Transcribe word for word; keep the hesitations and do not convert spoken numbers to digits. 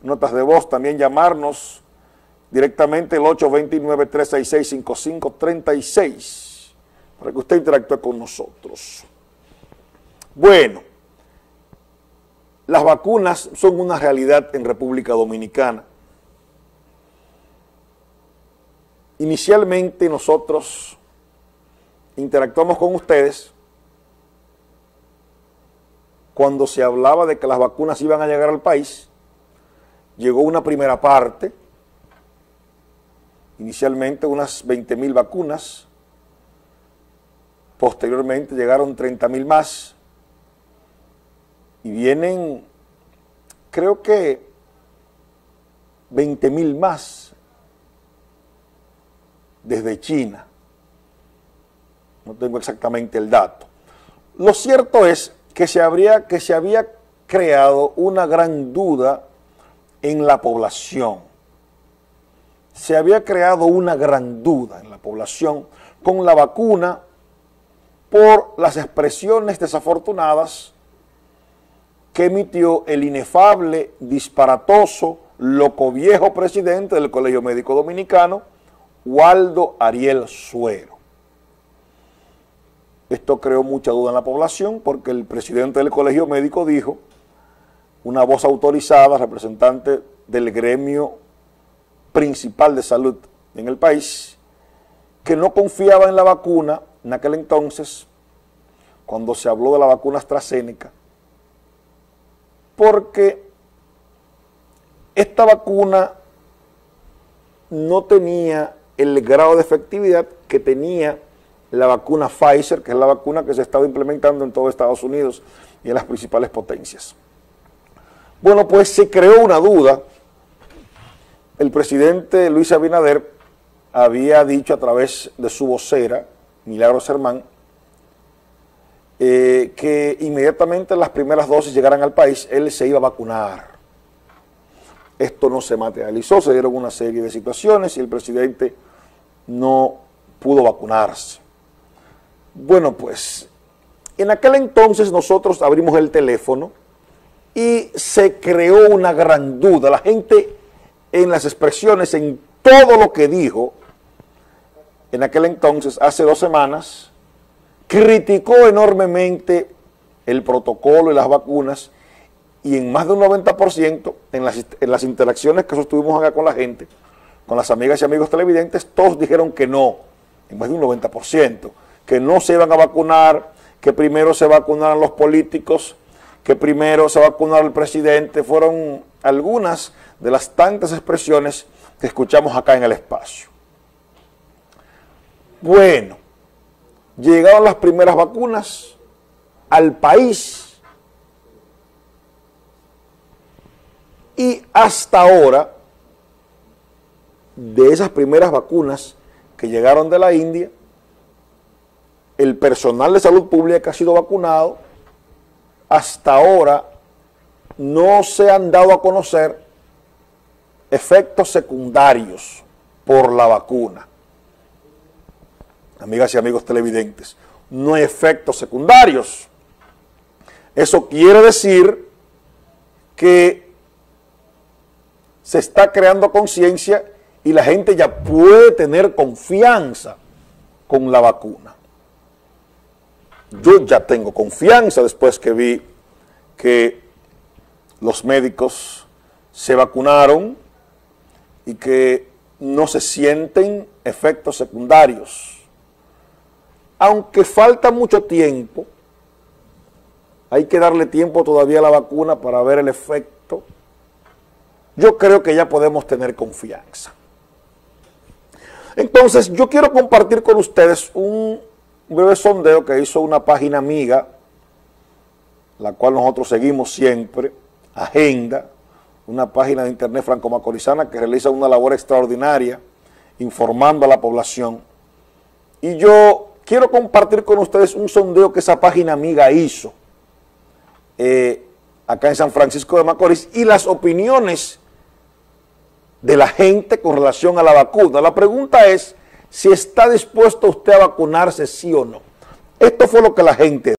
notas de voz, también llamarnos directamente el ocho dos nueve, tres seis seis, cinco cinco tres seis para que usted interactúe con nosotros. Bueno, las vacunas son una realidad en República Dominicana. Inicialmente nosotros interactuamos con ustedes cuando se hablaba de que las vacunas iban a llegar al país. Llegó una primera parte, inicialmente unas veinte mil vacunas, posteriormente llegaron treinta mil más, y vienen, creo que veinte mil más desde China. No tengo exactamente el dato. Lo cierto es que se, habría, que se había creado una gran duda en la población. Se había creado una gran duda en la población con la vacuna por las expresiones desafortunadas que emitió el inefable, disparatoso, loco viejo presidente del Colegio Médico Dominicano, Waldo Ariel Suero. Esto creó mucha duda en la población porque el presidente del Colegio Médico dijo, una voz autorizada, representante del gremio principal de salud en el país, que no confiaba en la vacuna en aquel entonces, cuando se habló de la vacuna AstraZeneca, porque esta vacuna no tenía el grado de efectividad que tenía la vacuna Pfizer, que es la vacuna que se estaba implementando en todo Estados Unidos y en las principales potencias. Bueno, pues se creó una duda. El presidente Luis Abinader había dicho a través de su vocera, Milagros Germán, eh, que inmediatamente las primeras dosis llegaran al país, él se iba a vacunar. Esto no se materializó, se dieron una serie de situaciones y el presidente no pudo vacunarse. Bueno, pues, en aquel entonces nosotros abrimos el teléfono y se creó una gran duda. La gente en las expresiones, en todo lo que dijo, en aquel entonces, hace dos semanas, criticó enormemente el protocolo y las vacunas, y en más de un noventa por ciento, en las, en las interacciones que sostuvimos acá con la gente, con las amigas y amigos televidentes, todos dijeron que no, en más de un noventa por ciento, que no se iban a vacunar, que primero se vacunaran los políticos, que primero se vacunara el presidente. Fueron algunas de las tantas expresiones que escuchamos acá en el espacio. Bueno, llegaron las primeras vacunas al país y hasta ahora, de esas primeras vacunas que llegaron de la India, el personal de salud pública que ha sido vacunado, hasta ahora no se han dado a conocer efectos secundarios por la vacuna. Amigas y amigos televidentes, no hay efectos secundarios. Eso quiere decir que se está creando conciencia y la gente ya puede tener confianza con la vacuna. Yo ya tengo confianza después que vi que los médicos se vacunaron y que no se sienten efectos secundarios. Aunque falta mucho tiempo, hay que darle tiempo todavía a la vacuna para ver el efecto, yo creo que ya podemos tener confianza. Entonces, yo quiero compartir con ustedes un breve sondeo que hizo una página amiga, la cual nosotros seguimos siempre, Agenda, una página de internet franco-macorizana que realiza una labor extraordinaria informando a la población. Y yo quiero compartir con ustedes un sondeo que esa página amiga hizo eh, acá en San Francisco de Macorís y las opiniones de la gente con relación a la vacuna. La pregunta es si está dispuesto usted a vacunarse, sí o no. Esto fue lo que la gente